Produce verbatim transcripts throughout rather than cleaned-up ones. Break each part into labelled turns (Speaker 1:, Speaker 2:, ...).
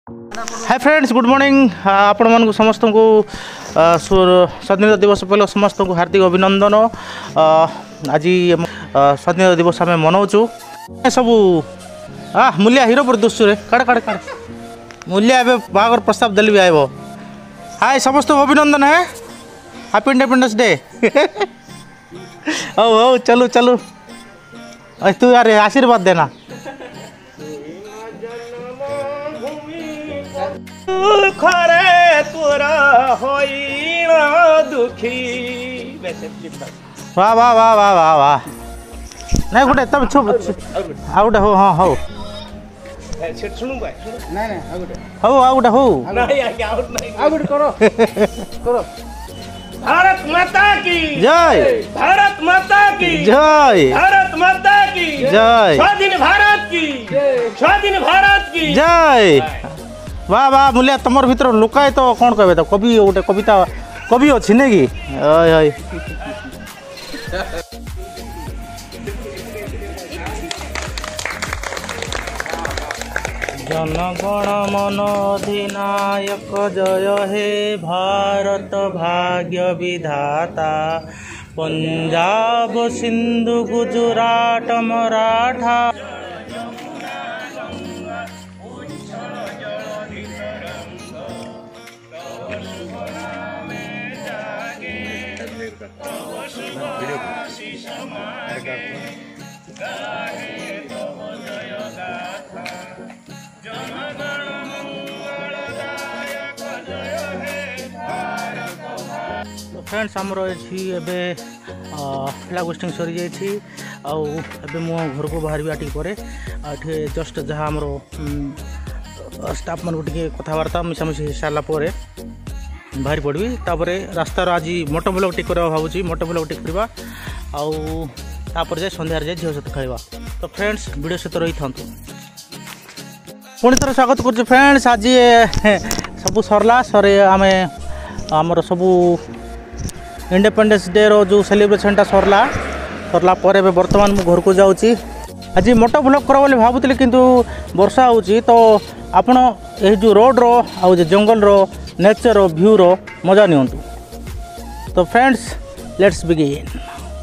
Speaker 1: Hi friends, good morning. आपण मानक समस्त को स्वाधीनता दिवस पहले समस्त को हार्दिक अभिनंदन। आज स्वाधीनता दिवस आम मनाऊँ सब आ मूल्या हीरोपुर दुश्चुरे काड़ काड़ काड़ मूल्या ए बागर प्रस्ताव दिल्ली भी आब। हाय समस्त को अभिनंदन है, हैप्पी इंडिपेंडेंस डे। हो हो चलू चलू तू यार आशीर्वाद देना। खरे तोरा होई दुखी। वाह वाह वाह वाह वाह वाह। नहीं गोटे तब छुप आ गोटे हो हाँ हो हो आ गोटे हो करो करो।
Speaker 2: भारत माता की
Speaker 1: जय,
Speaker 2: भारत माता की
Speaker 1: जय,
Speaker 2: भारत माता की
Speaker 1: जय,
Speaker 2: स्वाधीन भारत की स्वाधीन भारत की
Speaker 1: जय। वाह वाह मूल्या तुमर भीतर लुकाए तो कौन कहे तो कवि गोटे कविता कवि अच्छी नहीं कि ओय ओय। जनगण मन अधिनायक जय हे भारत भाग्य विधाता। पंजाब सिंधु गुजरात मराठा फ्रेंड्स आमर ये फ्लैग होस्टिंग सरी जाइए आबे मो घर को बाहर भी पर ये जस्ट जहाँ आमर स्टाफ मान टे कथबार्ता मिसामिशी हो सारापर बाहर पड़ी। तापर रास्तार आज मोटो ब्लॉग टी करवा भावुँ मोटो ब्लॉग टी करवा आउर जाए सन्धार जाए झील सहित खेलवा। तो फ्रेंड्स वीडियो सहित रही था पुणी थर स्वागत कर फ्रेंड्स। आज सब सरला सर आम आमर सबू इंडिपेंडेंस डे रो जो सेलिब्रेशनटा सरला सरला पर एबे वर्तमान मु घर को जाऊँगी। आज मोटो ब्लॉग करा बोली भावुली किंतु वर्षा होची तो आपण ए जो रोड रो आउ जंगल रो नेचर रो व्यू रो मजा नियंतु। तो फ्रेंड्स लेट्स बिगिन।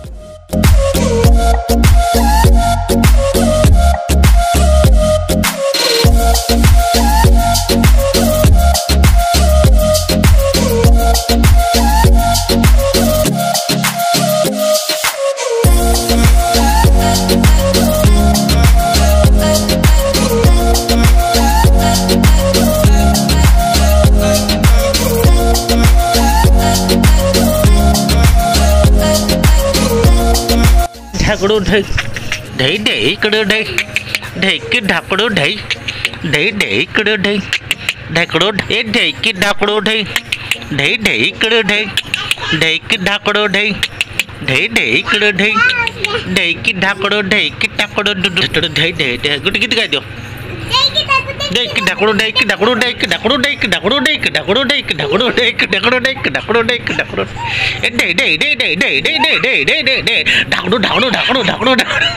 Speaker 1: ढाकड़ो ढई ढई ढई कड़ो ढई ढई के ढाकड़ो ढई ढई ढई कड़ो ढई ढाकड़ो ढई ढई के ढाकड़ो ढई ढई ढई कड़ो ढई ढई के ढाकड़ो ढई ढई ढई कड़ो ढई ढई के ढाकड़ो ढई के ढाकड़ो ढई ढई ढई गुट गीत गाई दियो। ढई के ढाकड़ो ढई के ढाकड़ो ढई के ढाकड़ो ढई के ढाकड़ो ढई के ढाकड़ो ढई के ढाकड़ो ढई के ढाकड़ो ढई के ढाकड़ो ढई के ढाकड़ो ए ढई ढई ढई ढई ढई ढई ढई ढई ढई ढई ढई ढाकड़ो ढाकड़ो ढाकड़ो ढाकड़ो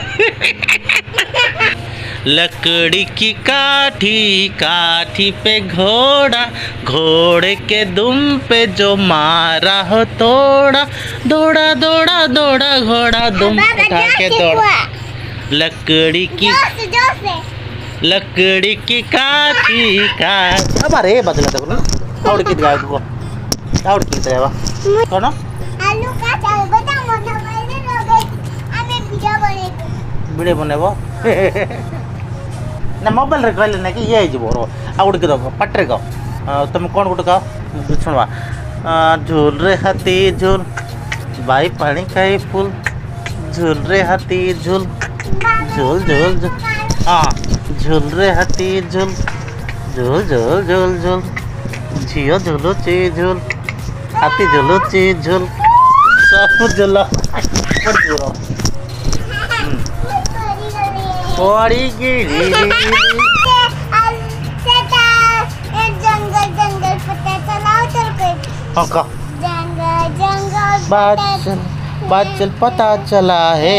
Speaker 1: लकड़ी की काठी काठी पे घोड़ा घोड़े के दुम पे जो मारा हो तोड़ा दौड़ा दौड़ा दौड़ा घोड़ा दुम उठा के दौड़ा। लकड़ी की लकड़ी की काठी काठी अब अरे बदला तक ना और गीत गाय को और गीत गावा कौन
Speaker 3: आलू का चावल बता मत मैंने लोगे हमें वीडियो बनेबो
Speaker 1: वीडियो बनेबो ना मोबाइल रे कहले ना कि ये जबो आ उड़ के दो पटरे को तुम कौन गुट का सुनवा। झूल रे हाथी झूल बाई पानी खाई फूल झूल रे हाथी झूल झूल झूल झूल हाँ झूल रे हाथी झूल झूल झूल झूल झूल झियो झूलुची झूल हाथी झूलुची झूल सब झूल पड़ी गिरी
Speaker 3: जंगल जंगल पता चलाओ चल के
Speaker 1: हाँ का
Speaker 3: जंगल जंगल
Speaker 1: बात चल बात चल पता चला है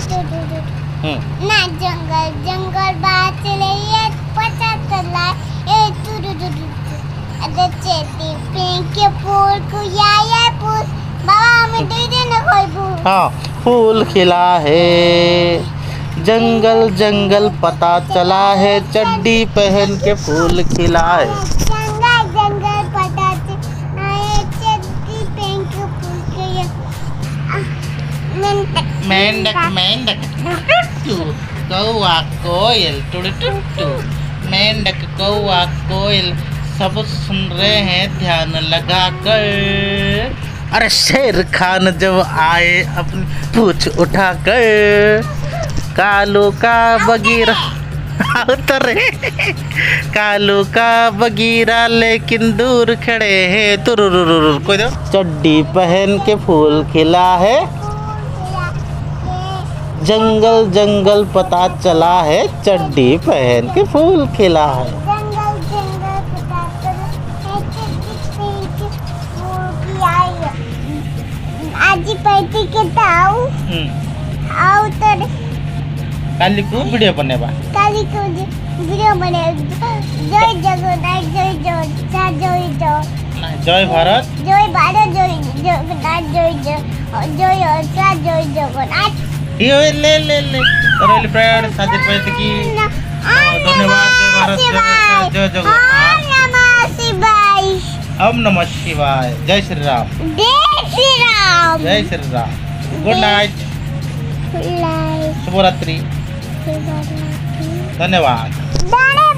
Speaker 3: ना जंगल जंगल बात चले ये पता चला
Speaker 1: हाँ फूल खिला है, जंगल जंगल पता चला है, चड्डी पहन के फूल खिला है।
Speaker 3: जंगल जंगल पता चला है, चड्डी पहन के फूल खिला है।
Speaker 1: मेंढक मेंढक टुटू, कौआ कोयल टुटू, मेंढक कौआ कोयल सब सुन रहे हैं ध्यान लगा कर। अरे शेर खान जब आए अपनी पूछ उठा कर, कालू का बगीरा उतरे, कालू का बगीरा लेकिन दूर खड़े हैं तुरुरुरुरु। कोई दो चड्डी पहन के फूल खिला है, जंगल जंगल पता चला है, चड्डी पहन के फूल खिला है।
Speaker 3: जंगल जंगल पता चला है, चड्डी पहन के फूल खिला है। आज पैती के ताऊ आओ तर
Speaker 1: काली को वीडियो बनेबा,
Speaker 3: काली को वीडियो बने। जय जगन्नाथ, जय जय जय जय
Speaker 1: जय भारत,
Speaker 3: जय भारत, जय जगन्नाथ, जय जय जय जय जय जगन्नाथ।
Speaker 1: ये ले ले ले रोली फ्रेंड साजिद पैसे की धन्यवाद। जय भारत, जय जय जगन्नाथ,
Speaker 3: ओम नमः शिवाय,
Speaker 1: ओम नमः शिवाय, जय श्री राम,
Speaker 3: जय श्री राम,
Speaker 1: जय Shri Ram. Good night,
Speaker 3: like
Speaker 1: शुभ रात्रि, धन्यवाद।
Speaker 3: धन्यवाद।